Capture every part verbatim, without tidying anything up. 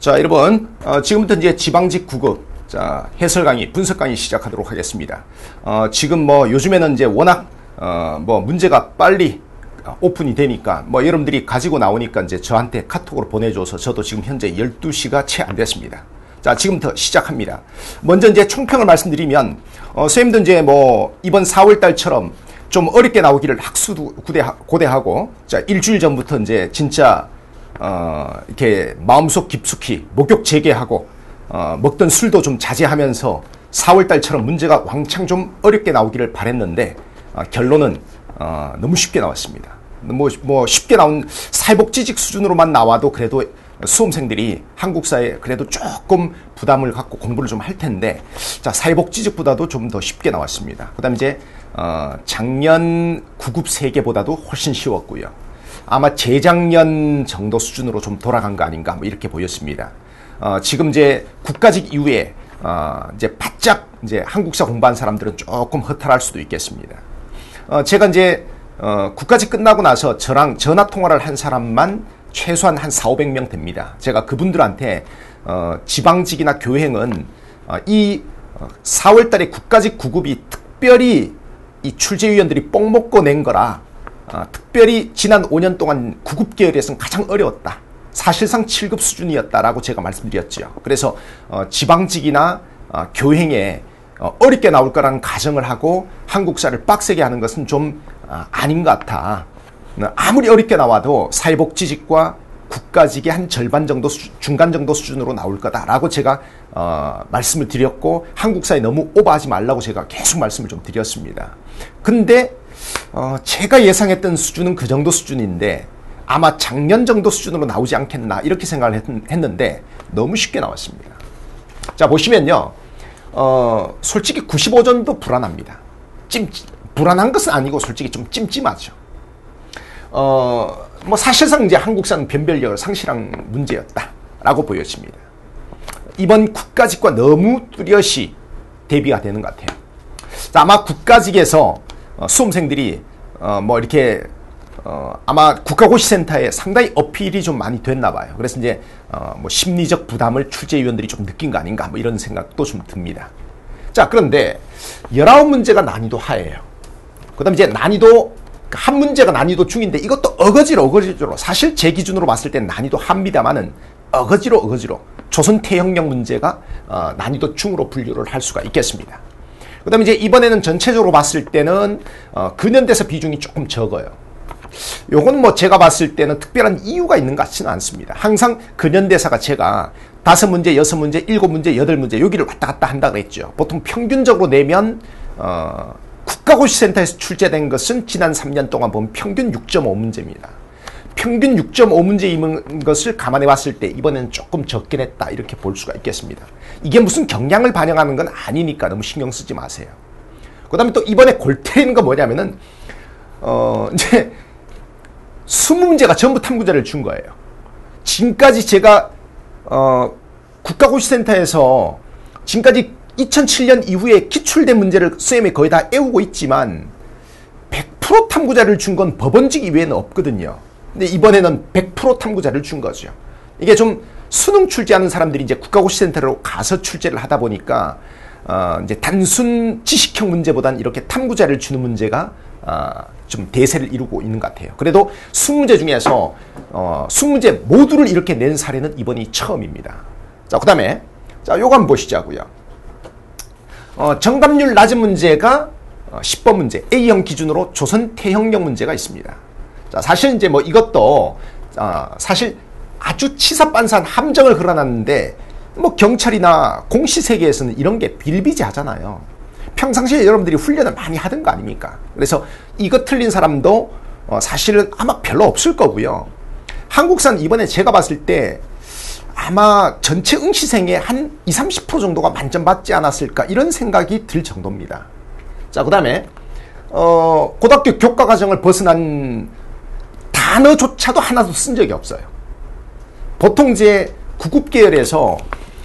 자, 여러분, 어, 지금부터 이제 지방직 구 급, 자, 해설 강의, 분석 강의 시작하도록 하겠습니다. 어, 지금 뭐 요즘에는 이제 워낙, 어, 뭐 문제가 빨리 오픈이 되니까, 뭐 여러분들이 가지고 나오니까 이제 저한테 카톡으로 보내줘서 저도 지금 현재 열두 시가 채 안 됐습니다. 자, 지금부터 시작합니다. 먼저 이제 총평을 말씀드리면, 어, 선생님도 이제 뭐 이번 사월 달처럼 좀 어렵게 나오기를 학수도 고대하고, 자, 일주일 전부터 이제 진짜 어, 이렇게 마음속 깊숙이 목욕 재개하고, 어, 먹던 술도 좀 자제하면서 사월 달처럼 문제가 왕창 좀 어렵게 나오기를 바랬는데, 어, 결론은, 어, 너무 쉽게 나왔습니다. 뭐, 뭐, 쉽게 나온 사회복지직 수준으로만 나와도 그래도 수험생들이 한국사에 그래도 조금 부담을 갖고 공부를 좀 할 텐데, 자, 사회복지직보다도 좀 더 쉽게 나왔습니다. 그 다음에 이제, 어, 작년 구 급 세 개보다도 훨씬 쉬웠고요. 아마 재작년 정도 수준으로 좀 돌아간 거 아닌가, 뭐 이렇게 보였습니다. 어, 지금 이제 국가직 이후에, 어, 이제 바짝 이제 한국사 공부한 사람들은 조금 허탈할 수도 있겠습니다. 어, 제가 이제, 어, 국가직 끝나고 나서 저랑 전화 통화를 한 사람만 최소한 한 사오백 명 됩니다. 제가 그분들한테, 어, 지방직이나 교행은, 어, 이 사월 달에 국가직 구 급이 특별히 이 출제위원들이 뽕 먹고 낸 거라, 어, 특별히 지난 오 년 동안 구 급 계열에서는 가장 어려웠다. 사실상 칠 급 수준이었다라고 제가 말씀드렸죠. 그래서 어, 지방직이나 어, 교행에 어, 어렵게 나올 거라는 가정을 하고 한국사를 빡세게 하는 것은 좀 어, 아닌 것 같아. 아무리 어렵게 나와도 사회복지직과 국가직의 한 절반 정도 수, 중간 정도 수준으로 나올 거다라고 제가 어, 말씀을 드렸고, 한국사에 너무 오버하지 말라고 제가 계속 말씀을 좀 드렸습니다. 근데 어, 제가 예상했던 수준은 그 정도 수준인데 아마 작년 정도 수준으로 나오지 않겠나 이렇게 생각을 했, 했는데 너무 쉽게 나왔습니다. 자, 보시면요, 어, 솔직히 구십오 점도 불안합니다. 찜, 불안한 것은 아니고 솔직히 좀 찜찜하죠. 어, 뭐 사실상 이제 한국사는 변별력을 상실한 문제였다라고 보여집니다. 이번 국가직과 너무 뚜렷이 대비가 되는 것 같아요. 자, 아마 국가직에서 어, 수험생들이 어, 뭐 이렇게 어, 아마 국가고시센터에 상당히 어필이 좀 많이 됐나 봐요. 그래서 이제 어, 뭐 심리적 부담을 출제위원들이 좀 느낀 거 아닌가, 뭐 이런 생각도 좀 듭니다. 자, 그런데 열아홉 문제가 난이도 하예요. 그 다음에 이제 난이도 한 문제가 난이도 중인데 이것도 어거지로 어거지로 사실 제 기준으로 봤을 땐 난이도 합니다만은 어거지로 어거지로 조선 태형령 문제가 어, 난이도 중으로 분류를 할 수가 있겠습니다. 그 다음에 이제 이번에는 전체적으로 봤을 때는 어, 근현대사 비중이 조금 적어요. 요건 뭐 제가 봤을 때는 특별한 이유가 있는 것 같지는 않습니다. 항상 근현대사가 제가 다섯 문제, 여섯 문제, 일곱 문제, 여덟 문제 여기를 왔다 갔다 한다 그랬죠. 보통 평균적으로 내면 어, 국가고시센터에서 출제된 것은 지난 삼 년 동안 보면 평균 육 점 오 문제입니다. 평균 육 점 오 문제인 것을 감안해 봤을 때 이번에는 조금 적긴 했다 이렇게 볼 수가 있겠습니다. 이게 무슨 경향을 반영하는 건 아니니까 너무 신경 쓰지 마세요. 그 다음에 또 이번에 골 때리는 거 뭐냐면은 어 이제 이십 문제가 전부 탐구자를 준 거예요. 지금까지 제가 어 국가고시센터에서 지금까지 이천칠 년 이후에 기출된 문제를 쌤이 거의 다 애우고 있지만 백 퍼센트 탐구자를 준 건 법원직 이외에는 없거든요. 근데 이번에는 백 퍼센트 탐구자를 준 거죠. 이게 좀 수능 출제하는 사람들이 이제 국가고시센터로 가서 출제를 하다 보니까 어 이제 단순 지식형 문제보다는 이렇게 탐구자를 주는 문제가 어 좀 대세를 이루고 있는 것 같아요. 그래도 이십 문제 중에서 어 이십 문제 모두를 이렇게 낸 사례는 이번이 처음입니다. 자, 그 다음에 자, 요거 한번 보시자고요. 어 정답률 낮은 문제가 어, 십 번 문제 A형 기준으로 조선 태형령 문제가 있습니다. 자, 사실 이제 뭐 이것도 어, 사실 아주 치사빤사한 함정을 걸어놨는데 뭐 경찰이나 공시세계에서는 이런 게 빌비재하잖아요. 평상시에 여러분들이 훈련을 많이 하던 거 아닙니까? 그래서 이거 틀린 사람도 어, 사실은 아마 별로 없을 거고요. 한국사는 이번에 제가 봤을 때 아마 전체 응시생의 한 이십, 삼십 퍼센트 정도가 만점 받지 않았을까 이런 생각이 들 정도입니다. 자, 그 다음에 어, 고등학교 교과과정을 벗어난 단어조차도 하나도 쓴 적이 없어요. 보통 이제 구 급 계열에서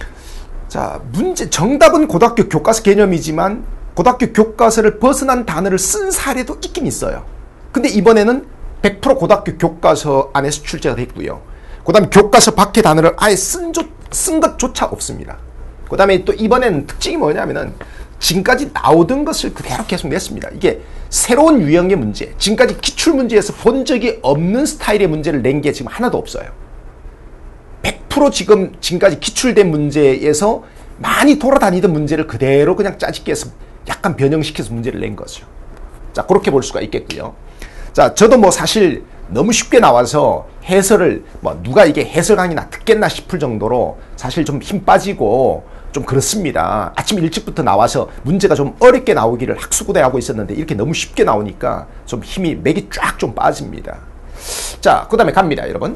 자, 문제 정답은 고등학교 교과서 개념이지만 고등학교 교과서를 벗어난 단어를 쓴 사례도 있긴 있어요. 근데 이번에는 백 퍼센트 고등학교 교과서 안에서 출제가 됐고요. 그 다음에 교과서 밖의 단어를 아예 쓴, 조, 쓴 것조차 없습니다. 그 다음에 또 이번에는 특징이 뭐냐면은 지금까지 나오던 것을 그대로 계속 냈습니다. 이게 새로운 유형의 문제, 지금까지 기출문제에서 본 적이 없는 스타일의 문제를 낸 게 지금 하나도 없어요. 백 퍼센트 지금 지금까지 기출된 문제에서 많이 돌아다니던 문제를 그대로 그냥 짜집기 해서 약간 변형시켜서 문제를 낸 거죠. 자, 그렇게 볼 수가 있겠고요. 자, 저도 뭐 사실 너무 쉽게 나와서 해설을 뭐 누가 이게 해설 강의나 듣겠나 싶을 정도로 사실 좀 힘 빠지고 좀 그렇습니다. 아침 일찍부터 나와서 문제가 좀 어렵게 나오기를 학수고대하고 있었는데 이렇게 너무 쉽게 나오니까 좀 힘이 맥이 쫙 좀 빠집니다. 자, 그 다음에 갑니다, 여러분.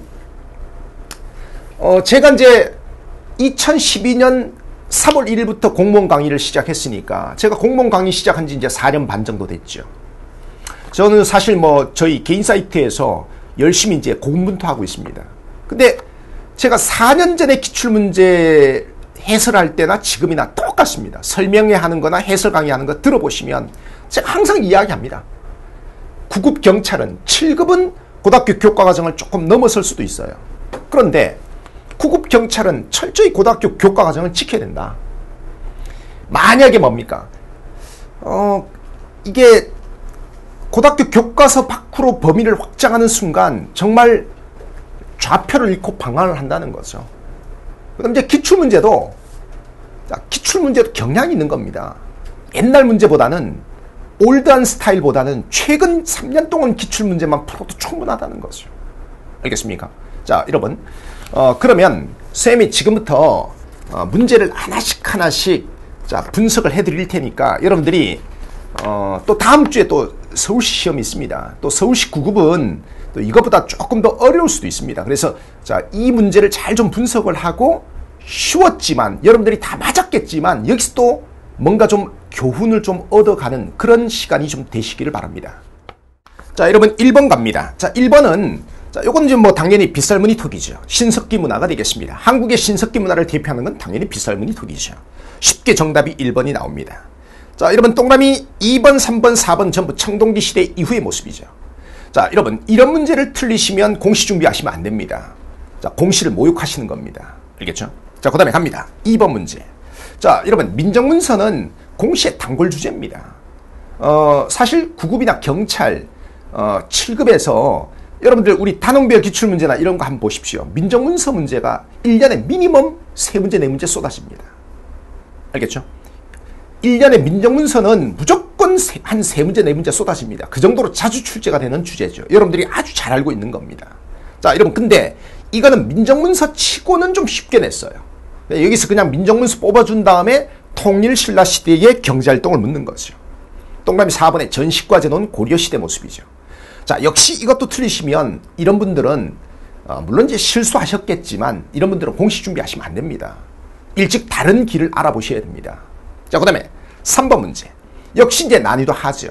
어, 제가 이제 이천십이 년 삼월 일일부터 공무원 강의를 시작했으니까 제가 공무원 강의 시작한 지 이제 사 년 반 정도 됐죠. 저는 사실 뭐 저희 개인 사이트에서 열심히 이제 고군분투하고 있습니다. 근데 제가 사 년 전에 기출문제 해설할 때나 지금이나 똑같습니다. 설명회 하는 거나 해설 강의 하는 거 들어보시면 제가 항상 이야기합니다. 구 급 경찰은 칠 급은 고등학교 교과과정을 조금 넘어설 수도 있어요. 그런데 구 급 경찰은 철저히 고등학교 교과과정을 지켜야 된다. 만약에 뭡니까? 어, 이게 고등학교 교과서 밖으로 범위를 확장하는 순간 정말 좌표를 잃고 방황을 한다는 거죠. 그다음 이제 기출문제도, 자, 기출문제도 경향이 있는 겁니다. 옛날 문제보다는 올드한 스타일보다는 최근 삼 년 동안 기출문제만 풀어도 충분하다는 거죠. 알겠습니까? 자, 여러분, 어, 그러면 쌤이 지금부터 어, 문제를 하나씩 하나씩 자, 분석을 해드릴 테니까 여러분들이 어, 또 다음 주에 또 서울시 시험이 있습니다. 또 서울시 구 급은 또 이것보다 조금 더 어려울 수도 있습니다. 그래서 자, 이 문제를 잘 좀 분석을 하고 쉬웠지만 여러분들이 다 맞았겠지만 여기서 또 뭔가 좀 교훈을 좀 얻어가는 그런 시간이 좀 되시기를 바랍니다. 자, 여러분 일 번 갑니다. 자, 일 번은 자, 요건 이제 뭐 당연히 빗살무늬 톡이죠. 신석기 문화가 되겠습니다. 한국의 신석기 문화를 대표하는 건 당연히 빗살무늬 톡이죠. 쉽게 정답이 일 번이 나옵니다. 자, 여러분 동그라미 이 번, 삼 번, 사 번 전부 청동기 시대 이후의 모습이죠. 자, 여러분 이런 문제를 틀리시면 공시 준비하시면 안 됩니다. 자, 공시를 모욕하시는 겁니다. 알겠죠? 자, 그 다음에 갑니다. 이 번 문제. 자, 여러분 민정문서는 공시의 단골 주제입니다. 어, 사실 구 급이나 경찰 어, 칠 급에서 여러분들 우리 단원별 기출문제나 이런 거 한번 보십시오. 민정문서 문제가 일 년에 미니멈 세 문제, 네 문제 쏟아집니다. 알겠죠? 일 년에 민정문서는 무조건 한 세 문제, 네 문제 쏟아집니다. 그 정도로 자주 출제가 되는 주제죠. 여러분들이 아주 잘 알고 있는 겁니다. 자, 여러분 근데 이거는 민정문서 치고는 좀 쉽게 냈어요. 여기서 그냥 민정문서 뽑아준 다음에 통일신라시대의 경제활동을 묻는 거죠. 동그라미 사 번에 전식과제도는 고려시대 모습이죠. 자, 역시 이것도 틀리시면 이런 분들은 어, 물론 이제 실수하셨겠지만 이런 분들은 공시 준비하시면 안 됩니다. 일찍 다른 길을 알아보셔야 됩니다. 자, 그 다음에 삼 번 문제. 역시 이제 난이도 하죠.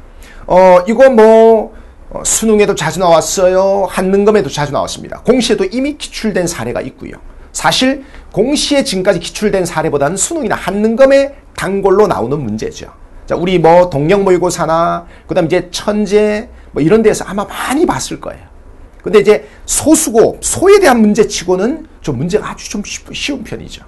어, 이거 뭐 어, 수능에도 자주 나왔어요. 한능검에도 자주 나왔습니다. 공시에도 이미 기출된 사례가 있고요. 사실 공시에 지금까지 기출된 사례보다는 수능이나 한능검의 단골로 나오는 문제죠. 자, 우리 뭐 동영 모의고사나 그다음 이제 천재 뭐 이런 데서 아마 많이 봤을 거예요. 근데 이제 소수고 소에 대한 문제치고는 좀 문제가 아주 좀 쉬운 편이죠.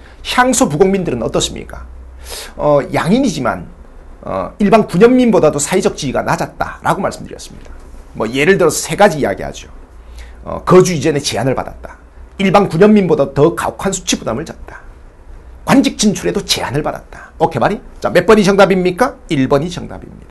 향소 부국민들은 어떻습니까? 어, 양인이지만 어, 일반 군현민보다도 사회적 지위가 낮았다라고 말씀드렸습니다. 뭐 예를 들어서 세 가지 이야기하죠. 어, 거주 이전에 제한을 받았다. 일반 군현민보다 더 가혹한 수치 부담을 졌다. 관직 진출에도 제한을 받았다. 오케이 말이? 자, 몇 번이 정답입니까? 일 번이 정답입니다.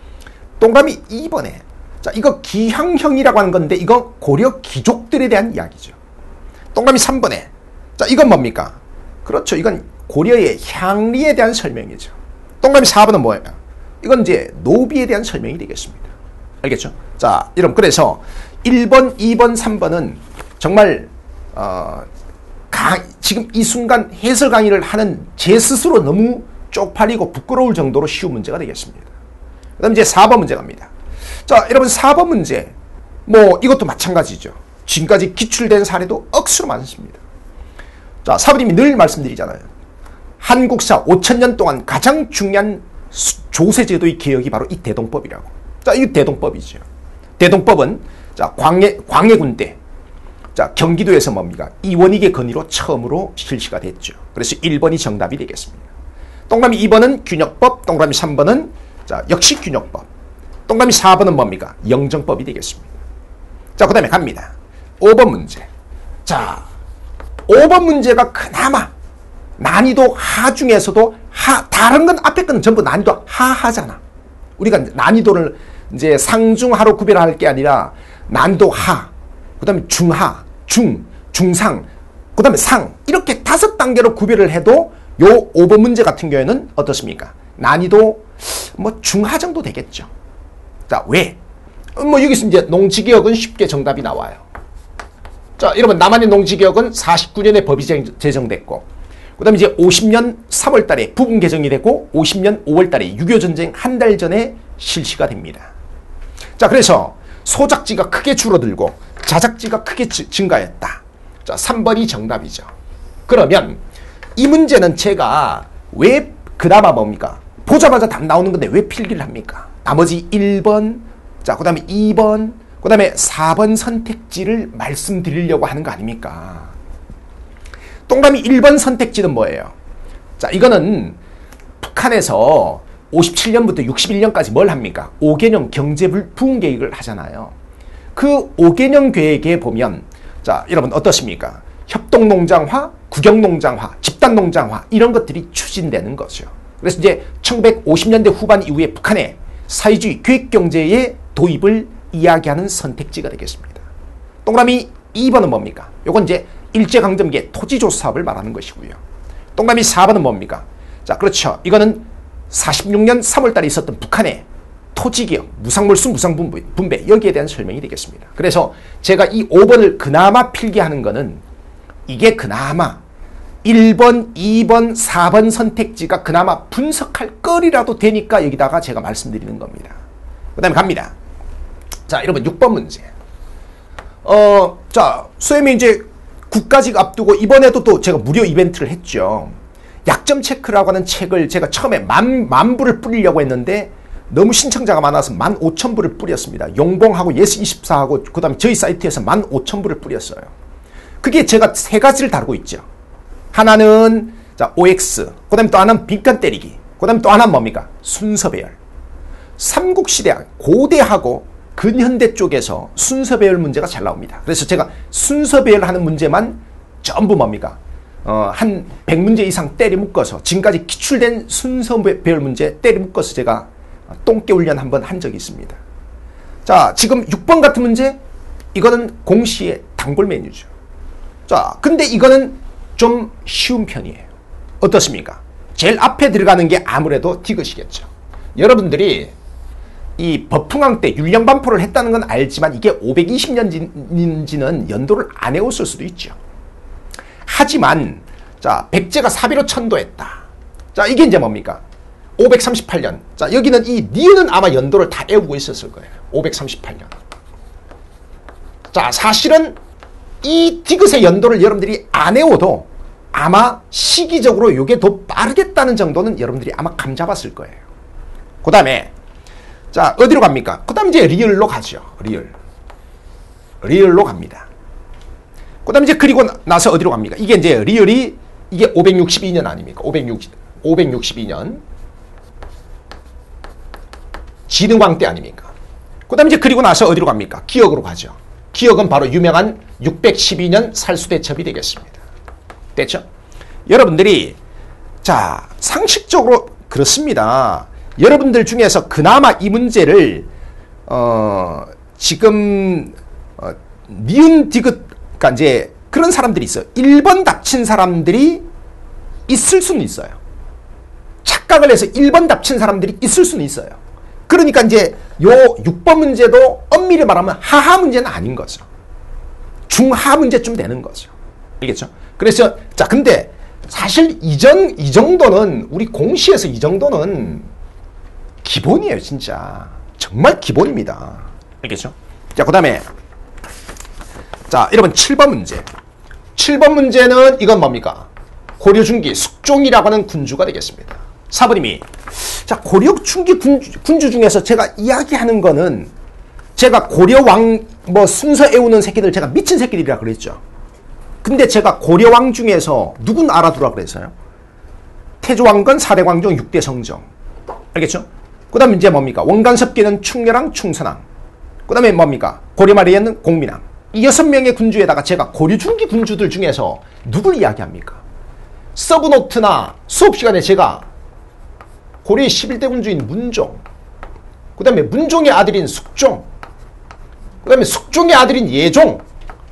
동그라미 이 번에 자, 이거 기향형이라고 하는 건데 이거 고려 귀족들에 대한 이야기죠. 동그라미 삼 번에 자, 이건 뭡니까? 그렇죠. 이건 고려의 향리에 대한 설명이죠. 동그라미 사 번은 뭐예요? 이건 이제 노비에 대한 설명이 되겠습니다. 알겠죠? 자, 여러분 그래서 일 번, 이 번, 삼 번은 정말 어, 가, 지금 이 순간 해설 강의를 하는 제 스스로 너무 쪽팔리고 부끄러울 정도로 쉬운 문제가 되겠습니다. 그 다음 이제 사 번 문제 갑니다. 자, 여러분 사 번 문제 뭐 이것도 마찬가지죠. 지금까지 기출된 사례도 억수로 많습니다. 자, 사부님이 늘 말씀드리잖아요. 한국사 오천 년 동안 가장 중요한 조세제도의 개혁이 바로 이 대동법이라고. 자, 이 대동법이죠. 대동법은 자, 광해, 광해군 때 자, 경기도에서 뭡니까? 이원익의 건의로 처음으로 실시가 됐죠. 그래서 일 번이 정답이 되겠습니다. 동그라미 이 번은 균역법, 동그라미 삼 번은 자, 역시 균역법. 동그라미 사 번은 뭡니까? 영정법이 되겠습니다. 자, 그 다음에 갑니다. 오 번 문제. 자, 오 번 문제가 그나마 난이도 하 중에서도 하, 다른 건 앞에 거는 전부 난이도 하하잖아. 우리가 난이도를 이제 상중하로 구별할 게 아니라 난이도 하, 그 다음에 중하, 중, 중상, 그 다음에 상, 이렇게 다섯 단계로 구별을 해도 요 오 번 문제 같은 경우에는 어떻습니까? 난이도 뭐 중하 정도 되겠죠. 자, 왜? 뭐 여기서 이제 농지개혁은 쉽게 정답이 나와요. 자, 여러분 남한의 농지개혁은 사십구 년에 법이 제정됐고, 그 다음에 이제 오십 년 삼월 달에 부분 개정이 됐고, 오십 년 오월 달에 육이오 전쟁 한 달 전에 실시가 됩니다. 자, 그래서 소작지가 크게 줄어들고 자작지가 크게 증가했다. 자, 삼 번이 정답이죠. 그러면 이 문제는 제가 왜 그나마 뭡니까? 보자마자 답 나오는 건데 왜 필기를 합니까? 나머지 일 번, 자, 그 다음에 이 번, 그 다음에 사 번 선택지를 말씀드리려고 하는 거 아닙니까? 동그라미 일 번 선택지는 뭐예요? 자, 이거는 북한에서 오십칠 년부터 육십일 년까지 뭘 합니까? 오 개년 경제부흥 계획을 하잖아요. 그 오 개년 계획에 보면, 자, 여러분 어떻습니까? 협동농장화, 국영농장화, 집단농장화 이런 것들이 추진되는 거죠. 그래서 이제 천구백오십 년대 후반 이후에 북한의 사회주의 계획경제의 도입을 이야기하는 선택지가 되겠습니다. 동그라미 이 번은 뭡니까? 요건 이제 일제강점기의 토지조사 사업을 말하는 것이고요. 동그라미 사 번은 뭡니까? 자, 그렇죠. 이거는 사십육 년 삼월 달에 있었던 북한의 토지개혁, 무상몰수, 무상분배, 여기에 대한 설명이 되겠습니다. 그래서 제가 이 오 번을 그나마 필기하는 거는 이게 그나마 일 번, 이 번, 사 번 선택지가 그나마 분석할 거리라도 되니까 여기다가 제가 말씀드리는 겁니다. 그 다음에 갑니다. 자, 여러분 육 번 문제. 어, 자, 수험이 이제 국가직 앞두고 이번에도 또 제가 무료 이벤트를 했죠. 약점 체크라고 하는 책을 제가 처음에 만, 만 부를 뿌리려고 했는데 너무 신청자가 많아서 만 오천 부를 뿌렸습니다. 용봉하고 예스이십사하고 그 다음에 저희 사이트에서 만 오천 부를 뿌렸어요. 그게 제가 세 가지를 다루고 있죠. 하나는 자, 오엑스, 그 다음에 또 하나는 빈칸 때리기, 그 다음에 또 하나는 뭡니까? 순서 배열. 삼국시대, 고대하고 근현대 쪽에서 순서 배열 문제가 잘 나옵니다. 그래서 제가 순서 배열하는 문제만 전부 뭡니까? 어, 한 백 문제 이상 때려 묶어서 지금까지 기출된 순서 배열 문제 때려 묶어서 제가 똥개 훈련 한번 한 적이 있습니다. 자, 지금 육 번 같은 문제, 이거는 공시의 단골 메뉴죠. 자, 근데 이거는 좀 쉬운 편이에요. 어떻습니까? 제일 앞에 들어가는 게 아무래도 디귿이겠죠. 여러분들이 이 법흥왕 때 율령반포를 했다는 건 알지만 이게 오백이십 년인지는 연도를 안 해왔을 수도 있죠. 하지만 자, 백제가 사비로 천도했다. 자, 이게 이제 뭡니까? 오백삼십팔 년. 자, 여기는 이 니은은 아마 연도를 다 외우고 있었을 거예요. 오백삼십팔 년. 자, 사실은 이 디귿의 연도를 여러분들이 안 외워도 아마 시기적으로 이게 더 빠르겠다는 정도는 여러분들이 아마 감 잡았을 거예요. 그 다음에 자, 어디로 갑니까? 그 다음에 이제 리을로 가죠. 리을. 리을로 갑니다. 그 다음에 이제 그리고 나서 어디로 갑니까? 이게 이제 리을이 이게 오백육십이 년 아닙니까? 오백육십, 오백육십이 년. 진흥왕 때 아닙니까? 그 다음에 이제 그리고 나서 어디로 갑니까? 기역으로 가죠. 기역은 바로 유명한 육백십이 년 살수대첩이 되겠습니다. 됐죠? 여러분들이 자, 상식적으로 그렇습니다. 여러분들 중에서 그나마 이 문제를 어, 지금 어, 니은 디귿, 그러니까 이제 그런 사람들이 있어요. 일 번 답친 사람들이 있을 수는 있어요. 착각을 해서 일 번 답친 사람들이 있을 수는 있어요. 그러니까 이제 요 육 번 문제도 엄밀히 말하면 하하 문제는 아닌 거죠. 중하 문제쯤 되는 거죠. 알겠죠? 그래서 자, 근데 사실 이전 이 정도는 우리 공시에서 이 정도는 기본이에요, 진짜. 정말 기본입니다. 알겠죠? 자, 그 다음에 자, 여러분 칠 번 문제. 칠 번 문제는 이건 뭡니까? 고려중기 숙종이라고 하는 군주가 되겠습니다. 사번님이 자, 고려중기 군주, 군주 중에서 제가 이야기하는 거는 제가 고려왕 뭐 순서 애우는 새끼들 제가 미친 새끼들이라 그랬죠. 근데 제가 고려왕 중에서 누군 알아두라 그랬어요? 태조왕건, 사대광종, 육대성정. 알겠죠? 그 다음에 이제 뭡니까? 원간섭기는 충렬왕, 충선왕. 그 다음에 뭡니까? 고려말이에는 공민왕. 이 여섯 명의 군주에다가 제가 고려중기 군주들 중에서 누굴 이야기합니까? 서브노트나 수업 시간에 제가 고려의 십일 대 군주인 문종, 그 다음에 문종의 아들인 숙종, 그 다음에 숙종의 아들인 예종,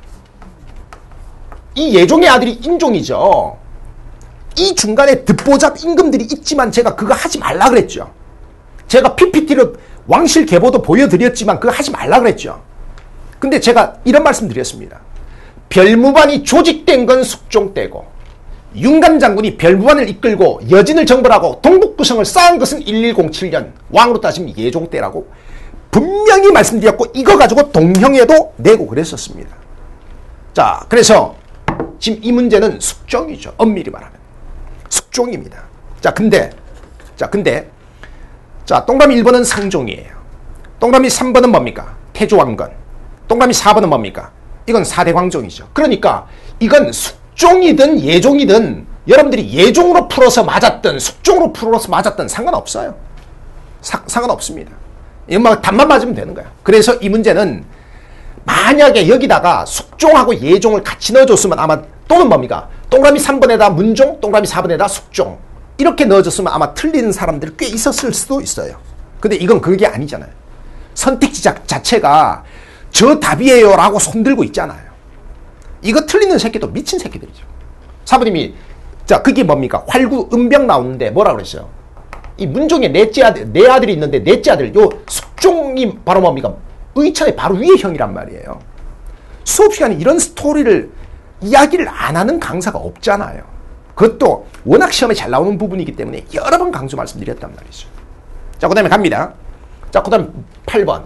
이 예종의 아들이 인종이죠. 이 중간에 듣보잡 임금들이 있지만 제가 그거 하지 말라 그랬죠. 제가 피피티로 왕실 계보도 보여드렸지만 그거 하지 말라 그랬죠. 근데 제가 이런 말씀 드렸습니다. 별무반이 조직된 건 숙종 때고 윤감 장군이 별무반을 이끌고 여진을 정벌하고 동북구성을 쌓은 것은 일일공칠 년, 왕으로 따지면 예종 때라고 분명히 말씀드렸고 이거 가지고 동형에도 내고 그랬었습니다. 자, 그래서 지금 이 문제는 숙종이죠. 엄밀히 말하면 숙종입니다. 자, 근데 자, 근데 자, 동그라미 일 번은 상종이에요. 동그라미 삼 번은 뭡니까? 태조왕건. 동그라미 사 번은 뭡니까? 이건 사대광종이죠. 그러니까 이건 숙종이든 예종이든 여러분들이 예종으로 풀어서 맞았든 숙종으로 풀어서 맞았든 상관없어요. 사, 상관없습니다. 이건 막 답만 맞으면 되는 거야. 그래서 이 문제는 만약에 여기다가 숙종하고 예종을 같이 넣어줬으면 아마 또는 뭡니까? 동그라미 삼 번에다 문종, 동그라미 사 번에다 숙종 이렇게 넣어줬으면 아마 틀리는 사람들이 꽤 있었을 수도 있어요. 근데 이건 그게 아니잖아요. 선택지 자체가 저 답이에요 라고 손들고 있잖아요. 이거 틀리는 새끼도 미친 새끼들이죠. 사부님이 자 그게 뭡니까? 활구 은병 나오는데 뭐라 그랬어요? 이 문종의 넷째 아들, 네 아들이 있는데 넷째 아들 요 숙종이 바로 뭡니까? 의천의 바로 위의 형이란 말이에요. 수업 시간에 이런 스토리를 이야기를 안 하는 강사가 없잖아요. 그것도 워낙 시험에 잘 나오는 부분이기 때문에 여러 번 강조 말씀드렸단 말이죠. 자, 그 다음에 갑니다. 자, 그 다음 팔 번.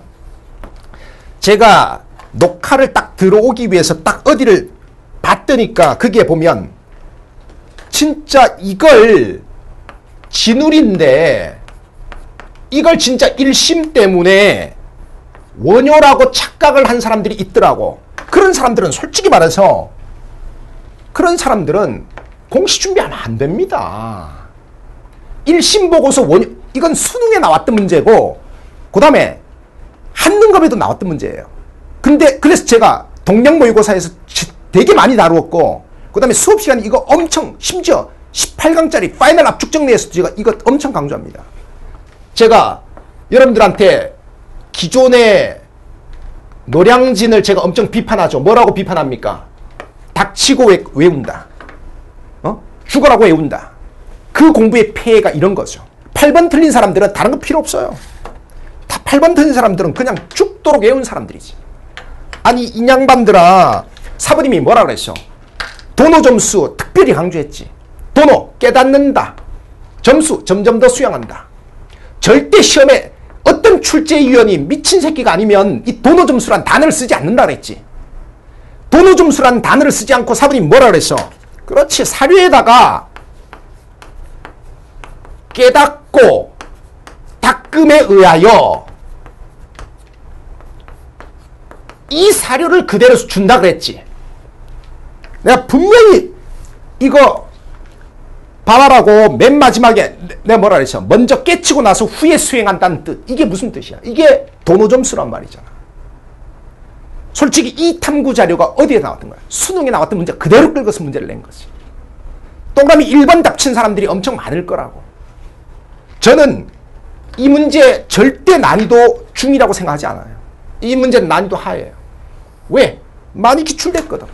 제가 녹화를 딱 들어오기 위해서 딱 어디를 봤더니까 그게 보면 진짜 이걸 진울인데 이걸 진짜 일심 때문에 원효라고 착각을 한 사람들이 있더라고. 그런 사람들은 솔직히 말해서 그런 사람들은 공시 준비하면 안 됩니다. 일심 보고서 원효, 이건 수능에 나왔던 문제고 그 다음에 한능검에도 나왔던 문제예요. 근데 그래서 제가 동력 모의고사에서 되게 많이 다루었고 그 다음에 수업 시간에 이거 엄청 심지어 십팔 강짜리 파이널 압축 정리에서 제가 이거 엄청 강조합니다. 제가 여러분들한테 기존의 노량진을 제가 엄청 비판하죠. 뭐라고 비판합니까? 닥치고 외, 외운다. 어? 죽어라고 외운다. 그 공부의 폐해가 이런 거죠. 팔 번 틀린 사람들은 다른 거 필요 없어요. 다 팔 번 틀린 사람들은 그냥 죽도록 외운 사람들이지. 아니 이 양반들아 사부님이 뭐라 그랬어? 도노 점수 특별히 강조했지. 도노 깨닫는다. 점수 점점 더 수양한다. 절대 시험에 어떤 출제위원이 미친 새끼가 아니면 이 도노 점수란 단어를 쓰지 않는다 그랬지. 도노 점수란 단어를 쓰지 않고 사부님 뭐라 그랬어? 그렇지. 사료에다가 깨닫고 닦음에 의하여 이 사료를 그대로 준다 그랬지. 내가 분명히 이거 봐라라고 맨 마지막에 내가 뭐라 그랬어? 먼저 깨치고 나서 후에 수행한다는 뜻. 이게 무슨 뜻이야? 이게 도노 점수란 말이잖아. 솔직히 이 탐구 자료가 어디에 나왔던 거야? 수능에 나왔던 문제 그대로 끌고서 문제를 낸 거지. 동그라미 일 번 답 친 사람들이 엄청 많을 거라고. 저는 이 문제 절대 난이도 중이라고 생각하지 않아요. 이 문제는 난이도 하예요. 왜? 많이 기출됐거든.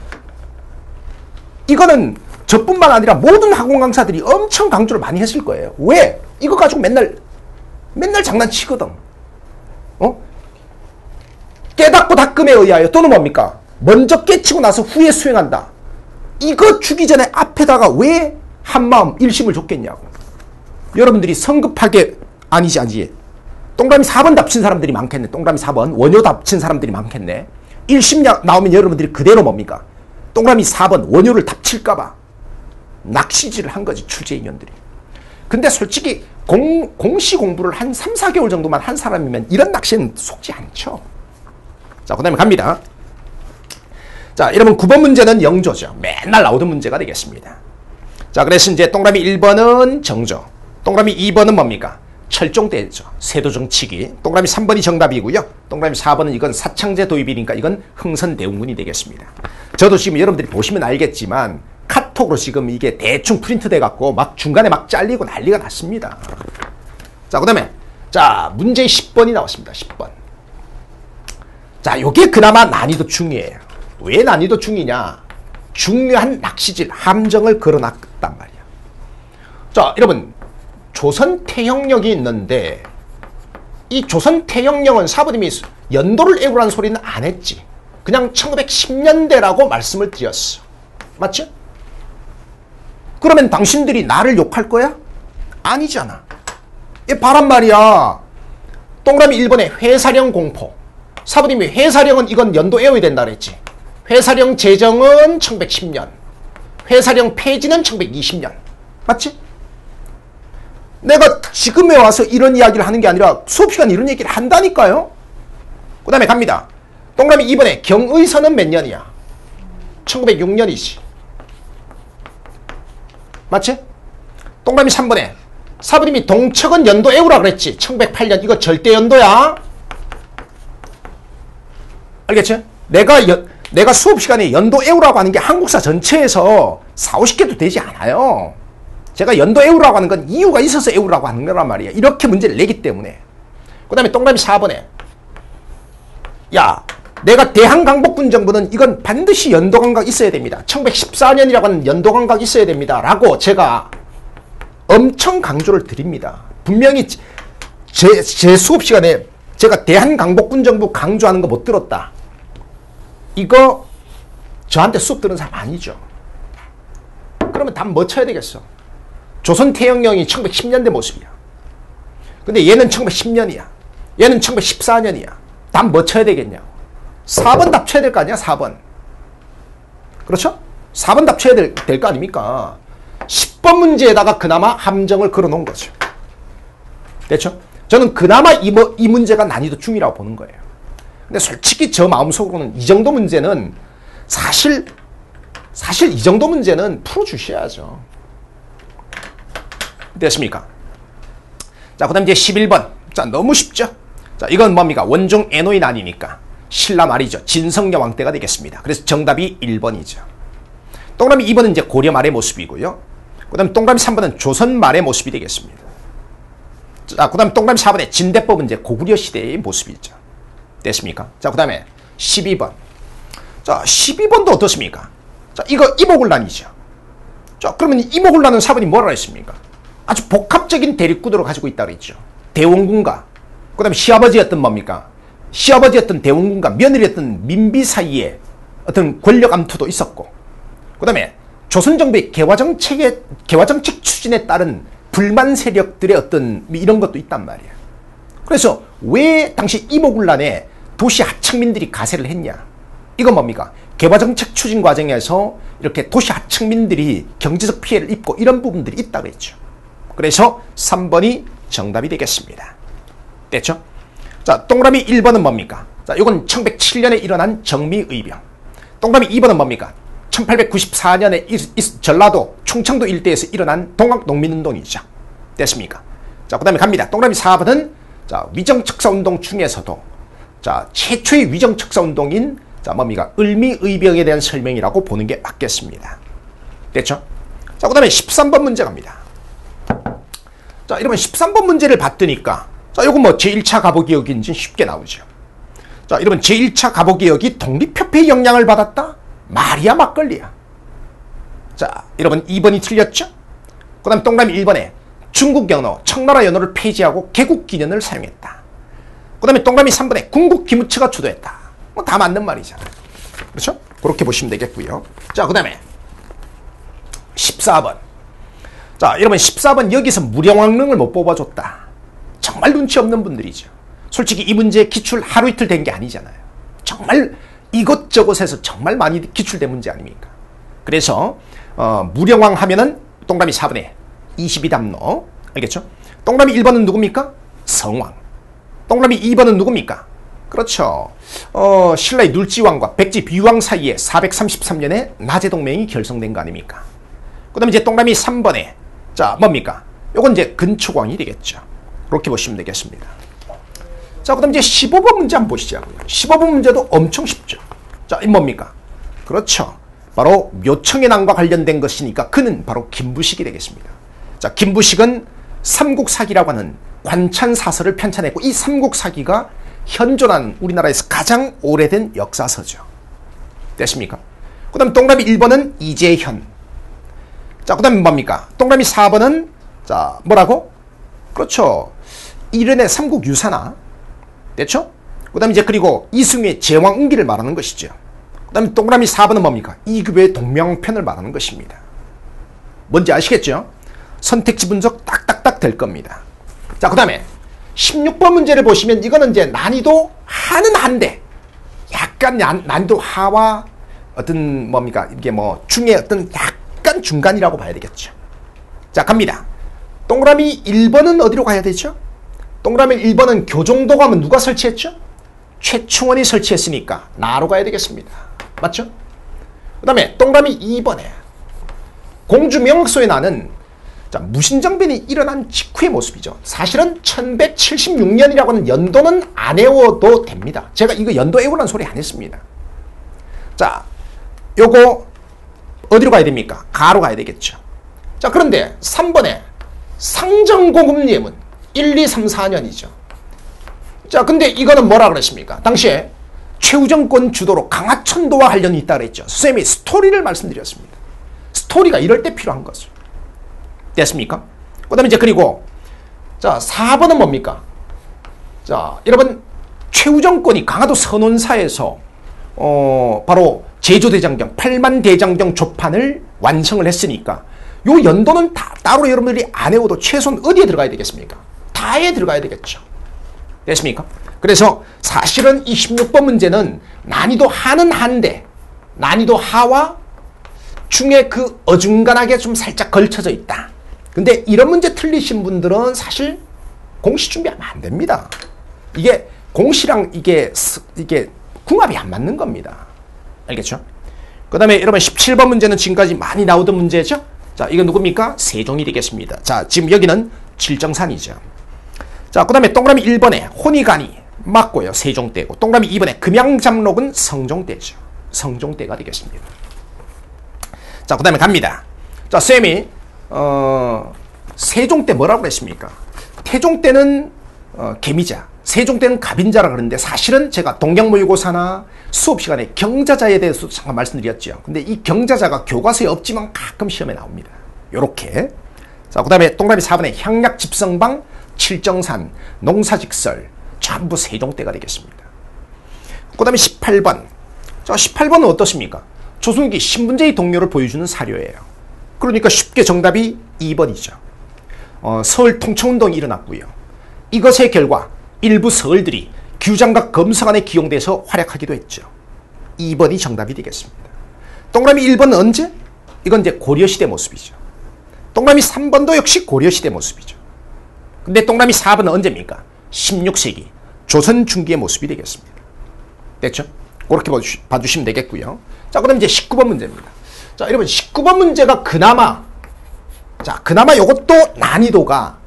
이거는 저뿐만 아니라 모든 학원 강사들이 엄청 강조를 많이 했을 거예요. 왜? 이거 가지고 맨날 맨날 장난치거든. 어? 깨닫고 닦음에 의하여 또는 뭡니까? 먼저 깨치고 나서 후에 수행한다. 이거 주기 전에 앞에다가 왜 한마음 일심을 줬겠냐고. 여러분들이 성급하게 아니지 아니지. 동그라미 사 번 답친 사람들이 많겠네. 동그라미 사 번 원효 답친 사람들이 많겠네. 일심 나오면 여러분들이 그대로 뭡니까? 동그라미 사 번 원효를 답칠까봐 낚시질을 한 거지 출제인연들이. 근데 솔직히 공, 공시 공부를 한 삼, 사 개월 정도만 한 사람이면 이런 낚시는 속지 않죠. 자, 그 다음에 갑니다. 자, 여러분 구 번 문제는 영조죠. 맨날 나오던 문제가 되겠습니다. 자, 그래서 이제 동그라미 일 번은 정조, 동그라미 이 번은 뭡니까? 철종대죠. 세도정치기. 동그라미 삼 번이 정답이고요. 동그라미 사 번은 이건 사창제 도입이니까 이건 흥선대원군이 되겠습니다. 저도 지금 여러분들이 보시면 알겠지만 카톡으로 지금 이게 대충 프린트 돼갖고 막 중간에 막 잘리고 난리가 났습니다. 자, 그 다음에 자, 문제 십 번이 나왔습니다. 십 번. 자, 요게 그나마 난이도 중이에요. 왜 난이도 중이냐? 중요한 낚시질, 함정을 걸어놨단 말이야. 자, 여러분, 조선 태형령이 있는데 이 조선 태형령은 사부님이 연도를 애우라는 소리는 안 했지. 그냥 천구백십 년대라고 말씀을 드렸어. 맞지? 그러면 당신들이 나를 욕할 거야? 아니잖아. 이 바란 말이야. 동그라미 일 번에 회사령 공포. 사부님이 회사령은 이건 연도 애워야 된다 그랬지. 회사령 제정은 천백십 년, 회사령 폐지는 천백이십 년. 맞지? 내가 지금에 와서 이런 이야기를 하는 게 아니라 수업시간에 이런 얘기를 한다니까요. 그 다음에 갑니다. 동그라미 이 번에 경의선은 몇 년이야? 천구백육 년이지. 맞지? 동그라미 삼 번에 사부님이 동척은 연도 애우라 그랬지. 천백팔 년. 이거 절대 연도야. 알겠지? 내가 연, 내가 수업 시간에 연도 애우라고 하는 게 한국사 전체에서 사오십 개도 되지 않아요. 제가 연도 애우라고 하는 건 이유가 있어서 애우라고 하는 거란 말이야. 이렇게 문제를 내기 때문에. 그 다음에 동그라미 사 번에 야, 내가 대한강복군 정부는 이건 반드시 연도감각 있어야 됩니다. 천백십사 년이라고 하는 연도감각 있어야 됩니다. 라고 제가 엄청 강조를 드립니다. 분명히 제, 제 수업 시간에 제가 대한강복군 정부 강조하는 거 못 들었다. 이거 저한테 수업 들은 사람 아니죠. 그러면 답 뭐 쳐야 되겠어? 조선 태형령이 천백십 년대 모습이야. 근데 얘는 천백십 년이야. 얘는 천백십사 년이야. 답 뭐 쳐야 되겠냐고. 사 번 답 쳐야 될 거 아니야? 사 번. 그렇죠? 사 번 답 쳐야 될, 될 거 아닙니까? 십 번 문제에다가 그나마 함정을 걸어 놓은 거죠. 됐죠? 저는 그나마 이, 뭐, 이 문제가 난이도 중이라고 보는 거예요. 근데 솔직히 저 마음속으로는 이 정도 문제는 사실 사실 이 정도 문제는 풀어주셔야죠. 됐습니까? 자, 그 다음 이제 십일 번. 자, 너무 쉽죠? 자, 이건 뭡니까? 원종 애노의 난이니까 신라 말이죠. 진성여 왕 때가 되겠습니다. 그래서 정답이 일 번이죠. 동그라미 이 번은 이제 고려 말의 모습이고요. 그 다음 동그라미 삼 번은 조선 말의 모습이 되겠습니다. 자, 그 다음 동그라미 사 번에 진대법은 이제 고구려 시대의 모습이죠. 됐습니까? 자, 그 다음에 십이 번. 자, 십이 번도 어떻습니까? 자, 이거 이모군란이죠. 자, 그러면 이모군란은 사본이 뭐라 했습니까? 아주 복합적인 대립구도를 가지고 있다 그랬죠. 대원군과, 그 다음에 시아버지였던 뭡니까? 시아버지였던 대원군과 며느리였던 민비 사이에 어떤 권력 암투도 있었고, 그 다음에 조선정부의 개화정책의, 개화정책 추진에 따른 불만 세력들의 어떤 이런 것도 있단 말이에요. 그래서 왜 당시 이모군란에 도시 하층민들이 가세를 했냐? 이건 뭡니까? 개화정책 추진 과정에서 이렇게 도시 하층민들이 경제적 피해를 입고 이런 부분들이 있다고 했죠. 그래서 삼 번이 정답이 되겠습니다. 됐죠? 자, 동그라미 일 번은 뭡니까? 자, 이건 천백칠 년에 일어난 정미의병. 동그라미 이 번은 뭡니까? 천팔백구십사 년에 전라도 충청도 일대에서 일어난 동학농민운동이죠. 됐습니까? 자, 그 다음에 갑니다. 동그라미 사 번은 자, 위정척사운동 중에서도 자, 최초의 위정척사운동인 자, 뭡니까? 을미의병에 대한 설명이라고 보는 게 맞겠습니다. 됐죠? 자, 그 다음에 십삼 번 문제 갑니다. 자, 이러면 십삼 번 문제를 봤더니까 자, 요건 뭐 제일 차 갑오개혁인지 쉽게 나오죠. 자, 이러면 제일 차 갑오개혁이 독립협회의 영향을 받았다? 말이야 막걸리야. 자, 여러분 이 번이 틀렸죠? 그 다음 동그라미 일 번에 중국 연호, 청나라 연호를 폐지하고 개국기년을 사용했다. 그 다음에 동그라미 삼 번에 궁국 기무츠가 주도했다. 뭐 다 맞는 말이잖아요. 그렇죠? 그렇게 보시면 되겠고요. 자, 그 다음에 십사 번. 자, 여러분 십사 번 여기서 무령왕릉을 못 뽑아줬다. 정말 눈치 없는 분들이죠. 솔직히 이 문제 기출 하루 이틀 된 게 아니잖아요. 정말 이것저것에서 정말 많이 기출된 문제 아닙니까? 그래서 어, 무령왕 하면은 동그라미 사 번에 이십이 담로. 알겠죠? 동그라미 일 번은 누굽니까? 성왕. 동그라미 이 번은 누굽니까? 그렇죠. 어, 신라의 눌지왕과 백제 비왕 사이에 사백삼십삼 년에 나제 동맹이 결성된 거 아닙니까? 그 다음에 이제 동그라미 삼 번에, 자, 뭡니까? 요건 이제 근초광이 되겠죠. 그렇게 보시면 되겠습니다. 자, 그 다음에 이제 십오 번 문제 한번 보시자고요. 십오 번 문제도 엄청 쉽죠. 자, 이 뭡니까? 그렇죠. 바로 묘청의 난과 관련된 것이니까 그는 바로 김부식이 되겠습니다. 자, 김부식은 삼국사기라고 하는 관찬사설을 편찬했고, 이 삼국사기가 현존한 우리나라에서 가장 오래된 역사서죠. 됐습니까? 그 다음 동그라미 일 번은 이재현. 자, 그 다음에 뭡니까? 동그라미 사 번은, 자, 뭐라고? 그렇죠. 이른의 삼국유사나. 됐죠? 그 다음에 이제 그리고 이승우의 제왕응기를 말하는 것이죠. 그 다음에 동그라미 사 번은 뭡니까? 이급의 동명편을 말하는 것입니다. 뭔지 아시겠죠? 선택지 분석 딱딱딱 될 겁니다. 자, 그 다음에 십육 번 문제를 보시면 이거는 이제 난이도 하는 한데 약간 난, 난이도 하와 어떤 뭡니까? 이게 뭐 중에 어떤 약간 중간이라고 봐야 되겠죠. 자, 갑니다. 동그라미 일 번은 어디로 가야 되죠? 동그라미 일 번은 교정도 가면 누가 설치했죠? 최충원이 설치했으니까 나로 가야 되겠습니다. 맞죠? 그 다음에 동그라미 이 번에 공주명소의 나는, 자, 무신정변이 일어난 직후의 모습이죠. 사실은 천백칠십육 년이라고 하는 연도는 안 외워도 됩니다. 제가 이거 연도 외우라는 소리 안 했습니다. 자, 요거 어디로 가야 됩니까? 가로 가야 되겠죠. 자, 그런데 삼 번에 상정고급 예문 일, 이, 삼, 사 년이죠. 자, 근데 이거는 뭐라 그랬습니까? 당시에 최우정권 주도로 강화천도와 관련이 있다 그랬죠. 선생님이 스토리를 말씀드렸습니다. 스토리가 이럴 때 필요한 거죠. 됐습니까? 그 다음에 이제 그리고, 자, 사 번은 뭡니까? 자, 여러분, 최우정권이 강화도 선원사에서, 어, 바로 제조대장경, 팔만 대장경 조판을 완성을 했으니까, 요 연도는 다, 따로 여러분들이 안 외워도 최소한 어디에 들어가야 되겠습니까? 다에 들어가야 되겠죠. 됐습니까? 그래서 사실은 이 십육 번 문제는 난이도 하는 한데, 난이도 하와 중에 그 어중간하게 좀 살짝 걸쳐져 있다. 근데 이런 문제 틀리신 분들은 사실 공시 준비하면 안 됩니다. 이게 공시랑 이게 이게 궁합이 안 맞는 겁니다. 알겠죠? 그 다음에 여러분 십칠 번 문제는 지금까지 많이 나오던 문제죠? 자, 이건 누굽니까? 세종이 되겠습니다. 자, 지금 여기는 칠정산이죠. 자, 그 다음에 동그라미 일 번에 혼이간이 맞고요. 세종대고. 동그라미 이 번에 금양잠록은 성종대죠. 성종대가 되겠습니다. 자, 그 다음에 갑니다. 자, 쌤이 어, 세종 때 뭐라고 그랬습니까? 태종 때는 어, 개미자, 세종 때는 갑인자라 그러는데 사실은 제가 동경모의고사나 수업 시간에 경자자에 대해서 잠깐 말씀드렸죠. 근데 이 경자자가 교과서에 없지만 가끔 시험에 나옵니다. 요렇게. 자, 그 다음에 동그라미 사 번에 향약집성방, 칠정산, 농사직설 전부 세종 때가 되겠습니다. 그 다음에 십팔 번. 자, 십팔 번은 어떻습니까? 조선후기 신분제의 동료를 보여주는 사료예요. 그러니까 쉽게 정답이 이 번이죠. 어, 서울 통치운동이 일어났고요. 이것의 결과 일부 서울들이 규장과 검사관에 기용돼서 활약하기도 했죠. 이 번이 정답이 되겠습니다. 동그라미 일 번은 언제? 이건 이제 고려시대 모습이죠. 동그라미 삼 번도 역시 고려시대 모습이죠. 근데 동그라미 사 번은 언제입니까? 십육 세기 조선 중기의 모습이 되겠습니다. 됐죠? 그렇게 봐주시면 되겠고요. 자, 그럼 이제 십구 번 문제입니다. 자, 여러분 십구 번 문제가 그나마, 자, 그나마 이것도 난이도가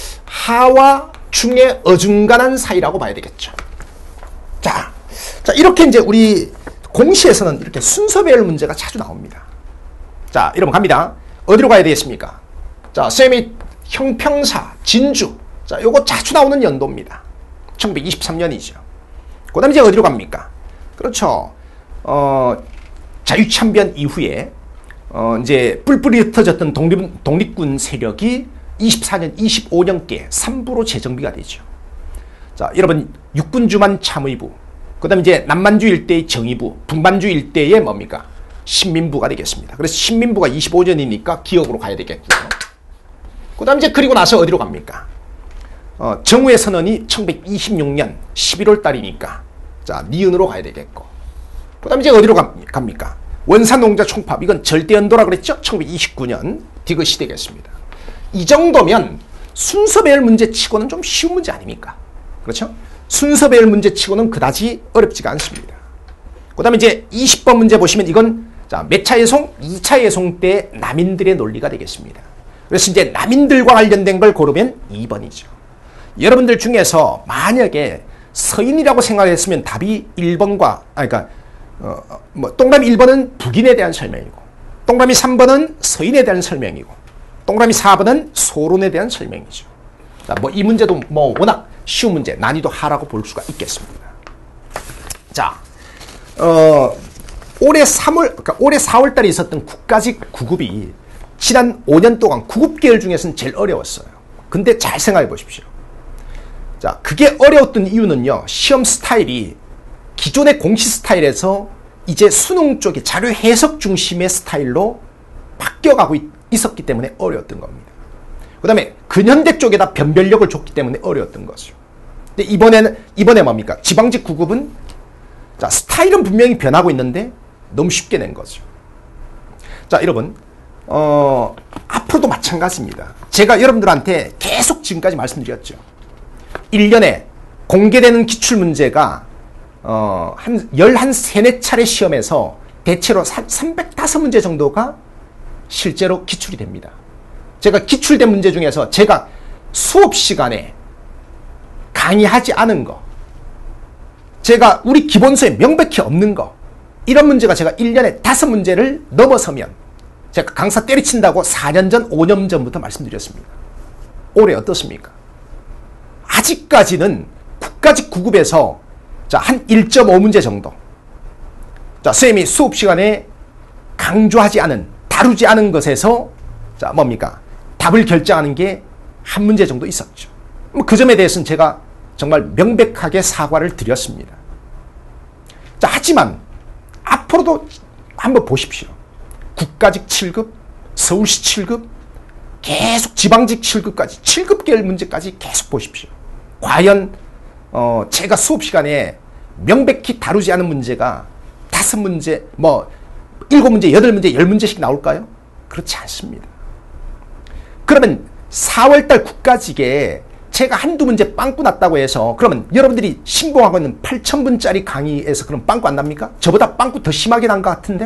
하와 중의 어중간한 사이라고 봐야 되겠죠. 자, 자, 이렇게 이제 우리 공시에서는 이렇게 순서별 문제가 자주 나옵니다. 자, 여러분 갑니다. 어디로 가야 되겠습니까? 자, 쌤이 형평사, 진주. 자, 요거 자주 나오는 연도입니다. 천백이십삼 년이죠. 그 다음에 이제 어디로 갑니까? 그렇죠. 어, 자유참변 이후에, 어, 이제 뿔뿔이 흩어졌던 독립, 독립군 세력이 이십사 년, 이십오 년께 삼 부로 재정비가 되죠. 자, 여러분, 육군주만 참의부, 그 다음에 이제 남만주 일대의 정의부, 북만주 일대의 뭡니까? 신민부가 되겠습니다. 그래서 신민부가 이십오 년이니까 기억으로 가야 되겠고요. 그 다음에 이제 그리고 나서 어디로 갑니까? 어, 정우의 선언이 천백이십육 년 십일월 달이니까, 자, 니은으로 가야 되겠고. 그 다음에 이제 어디로 갑니까? 원산농자 총파업, 이건 절대연도라 그랬죠? 천백이십구 년 디귿이 되겠습니다. 이 정도면 순서별 문제 치고는 좀 쉬운 문제 아닙니까? 그렇죠? 순서별 문제치고는 그다지 어렵지가 않습니다. 그 다음에 이제 이십 번 문제 보시면 이건 자, 몇 차 예송? 이 차 예송 때 남인들의 논리가 되겠습니다. 그래서 이제 남인들과 관련된 걸 고르면 이 번이죠. 여러분들 중에서 만약에 서인이라고 생각했으면 답이 일 번과, 아, 그러니까, 어, 뭐, 동그라미 일 번은 북인에 대한 설명이고, 동그라미 삼 번은 서인에 대한 설명이고, 동그라미 사 번은 소론에 대한 설명이죠. 자, 뭐, 이 문제도 뭐, 워낙 쉬운 문제, 난이도 하라고 볼 수가 있겠습니다. 자, 어, 올해 삼월, 그러니까 올해 사월 달에 있었던 국가직 구급이 지난 오 년 동안 구급 계열 중에서는 제일 어려웠어요. 근데 잘 생각해 보십시오. 자, 그게 어려웠던 이유는요, 시험 스타일이 기존의 공시 스타일에서 이제 수능 쪽이 자료 해석 중심의 스타일로 바뀌어가고 있, 있었기 때문에 어려웠던 겁니다. 그 다음에 근현대 쪽에다 변별력을 줬기 때문에 어려웠던 거죠. 근데 이번에는, 이번에 뭡니까? 지방직 구급은 자, 스타일은 분명히 변하고 있는데 너무 쉽게 낸 거죠. 자, 여러분, 어, 앞으로도 마찬가지입니다. 제가 여러분들한테 계속 지금까지 말씀드렸죠. 일 년에 공개되는 기출문제가 어, 한 열세, 네 차례 시험에서 대체로 삼백오 문제 정도가 실제로 기출이 됩니다. 제가 기출된 문제 중에서 제가 수업 시간에 강의하지 않은 거, 제가 우리 기본서에 명백히 없는 거, 이런 문제가 제가 일 년에 다섯 문제를 넘어서면 제가 강사 때려친다고 사 년 전, 오 년 전부터 말씀드렸습니다. 올해 어떻습니까? 아직까지는 국가직 구급에서 자, 한 일 점 오 문제 정도. 자, 선생님이 수업 시간에 강조하지 않은, 다루지 않은 것에서 자, 뭡니까? 답을 결정하는 게 한 문제 정도 있었죠. 그 점에 대해서는 제가 정말 명백하게 사과를 드렸습니다. 자, 하지만 앞으로도 한번 보십시오. 국가직 칠 급, 서울시 칠 급, 계속 지방직 칠 급까지, 칠 급 계열 문제까지 계속 보십시오. 과연 어, 제가 수업 시간에 명백히 다루지 않은 문제가 다섯 문제, 뭐 일곱 문제, 여덟 문제, 열 문제씩 나올까요? 그렇지 않습니다. 그러면 사월 달 국가직에 제가 한두 문제 빵꾸 났다고 해서 그러면 여러분들이 신봉하고 있는 팔천 분짜리 강의에서 그럼 빵꾸 안 납니까? 저보다 빵꾸 더 심하게 난 것 같은데?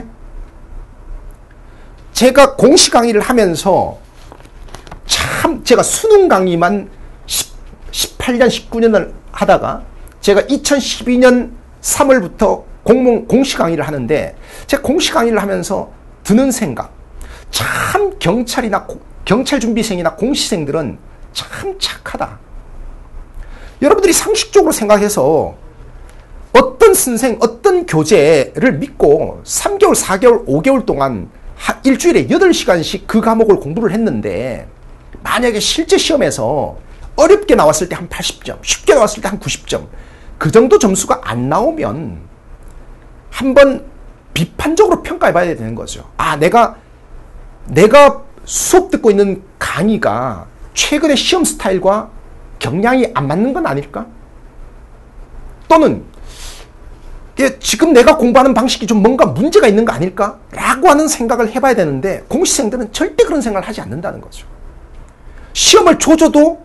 제가 공시 강의를 하면서 참 제가 수능 강의만 십팔 년, 십구 년을 하다가 제가 이천십이 년 삼월부터 공문, 공시 강의를 하는데 제가 공시 강의를 하면서 드는 생각, 참 경찰이나 고, 경찰 준비생이나 공시생들은 참 착하다. 여러분들이 상식적으로 생각해서 어떤 선생, 어떤 교재를 믿고 삼 개월, 사 개월, 오 개월 동안 일주일에 여덟 시간씩 그 과목을 공부를 했는데 만약에 실제 시험에서 어렵게 나왔을 때 한 팔십 점, 쉽게 나왔을 때 한 구십 점, 그 정도 점수가 안 나오면 한번 비판적으로 평가해 봐야 되는 거죠. 아, 내가, 내가 수업 듣고 있는 강의가 최근의 시험 스타일과 경향이 안 맞는 건 아닐까? 또는 지금 내가 공부하는 방식이 좀 뭔가 문제가 있는 거 아닐까? 라고 하는 생각을 해봐야 되는데 공시생들은 절대 그런 생각을 하지 않는다는 거죠. 시험을 줘줘도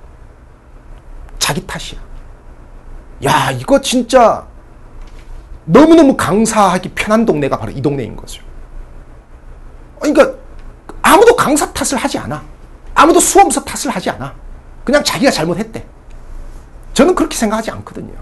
자기 탓이야. 야, 이거 진짜 너무너무 강사하기 편한 동네가 바로 이 동네인 거죠. 그러니까 아무도 강사 탓을 하지 않아. 아무도 수험서 탓을 하지 않아. 그냥 자기가 잘못했대. 저는 그렇게 생각하지 않거든요.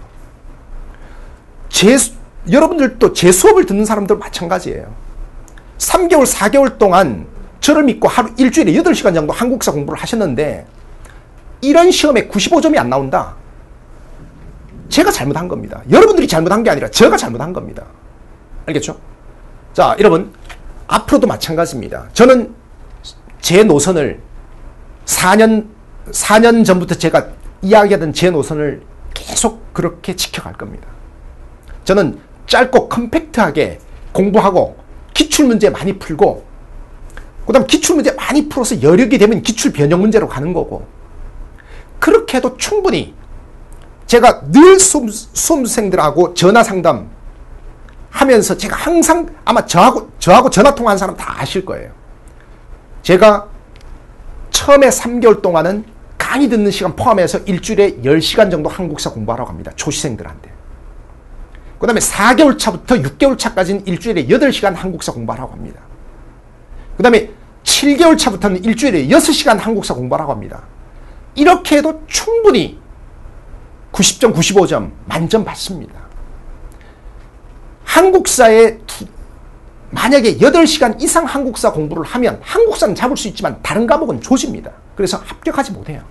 제, 여러분들도 제 수업을 듣는 사람들 마찬가지예요. 삼 개월, 사 개월 동안 저를 믿고 하루 일주일에 여덟 시간 정도 한국사 공부를 하셨는데 이런 시험에 구십오 점이 안 나온다. 제가 잘못한 겁니다. 여러분들이 잘못한 게 아니라 제가 잘못한 겁니다. 알겠죠? 자, 여러분, 앞으로도 마찬가지입니다. 저는 제 노선을 사 년, 사 년 전부터 제가 이야기하던 제 노선을 계속 그렇게 지켜갈 겁니다. 저는 짧고 컴팩트하게 공부하고 기출문제 많이 풀고 그 다음 기출문제 많이 풀어서 여력이 되면 기출 변형 문제로 가는 거고 그렇게 해도 충분히 제가 늘 수험생들하고 전화 상담 하면서 제가 항상 아마 저하고, 저하고 전화 통화한 사람 다 아실 거예요. 제가 처음에 삼 개월 동안은 강의 듣는 시간 포함해서 일주일에 열 시간 정도 한국사 공부하라고 합니다. 초시생들한테. 그 다음에 사 개월 차부터 육 개월 차까지는 일주일에 여덟 시간 한국사 공부하라고 합니다. 그 다음에 칠 개월 차부터는 일주일에 여섯 시간 한국사 공부하라고 합니다. 이렇게 해도 충분히 구십 점, 구십오 점 만점 받습니다. 한국사에 두, 만약에 여덟 시간 이상 한국사 공부를 하면 한국사는 잡을 수 있지만 다른 과목은 조집니다. 그래서 합격하지 못해요.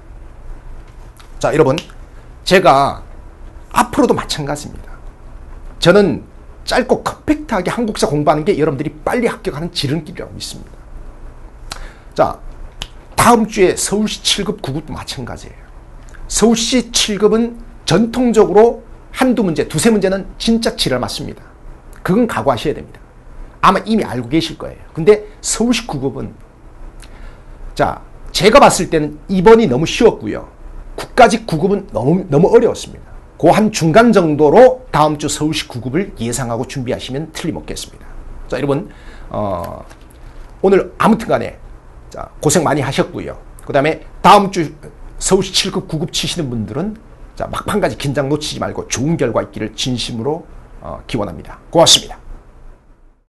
자, 여러분, 제가 앞으로도 마찬가지입니다. 저는 짧고 컴팩트하게 한국사 공부하는 게 여러분들이 빨리 합격하는 지름길이라고 믿습니다. 자, 다음 주에 서울시 칠 급, 구 급도 마찬가지예요. 서울시 칠 급은 전통적으로 한두 문제, 두세 문제는 진짜 지랄 맞습니다. 그건 각오하셔야 됩니다. 아마 이미 알고 계실 거예요. 근데 서울시 구 급은, 자, 제가 봤을 때는 이번이 너무 쉬웠고요. 국가직 구 급은 너무, 너무 어려웠습니다. 그 한 중간 정도로 다음 주 서울시 구 급을 예상하고 준비하시면 틀림없겠습니다. 자, 여러분, 어, 오늘 아무튼 간에 자, 고생 많이 하셨고요. 그 다음에 다음 주 서울시 칠 급, 구 급 치시는 분들은 자, 막판까지 긴장 놓치지 말고 좋은 결과 있기를 진심으로 어, 기원합니다. 고맙습니다.